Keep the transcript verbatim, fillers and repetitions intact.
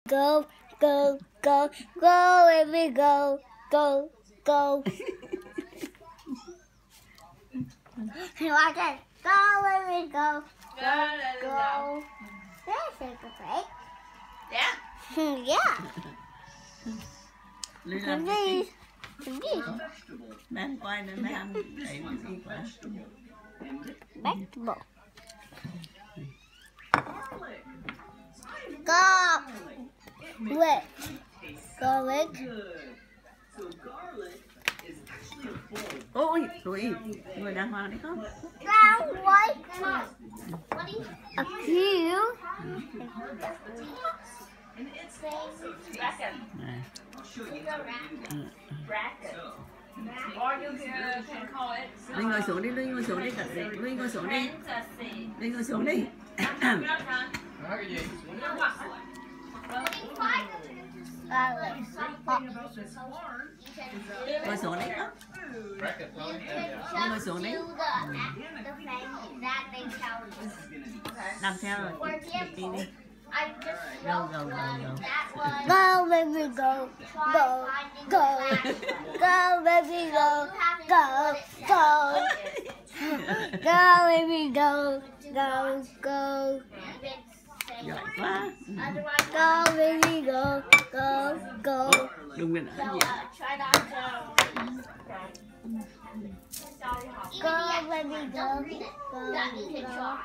Go, go, go, go, baby, go, go, go. You like it? Go, baby, go, go, go. That's a good break. Yeah. Yeah. Đi làm Cái cái gì? Cái gì? đang quay nên mấy anh đẩy cái gì quá. Vegetable. Go. Wait. Garlic. Ôi, tụi người đang hoa đấy không? Brown, white. A few. Bracket. Này. Bracket. Or you can, can call it. Linh ngồi xuống đi, Linh ngồi xuống đi, Linh ngồi xuống đi, Linh ngồi xuống đi. Garlic. Ngồi xuống đi. Linh ngồi xuống đi. Làm theo rồi. Đi đi. Go, go, go, go. Go, baby, go, go, go, go, baby, go, go, go, go, baby, go, go, go, Giỏi quá. go, baby, go, go, go. Đừng nên ở gì. Go, baby, go, go, go.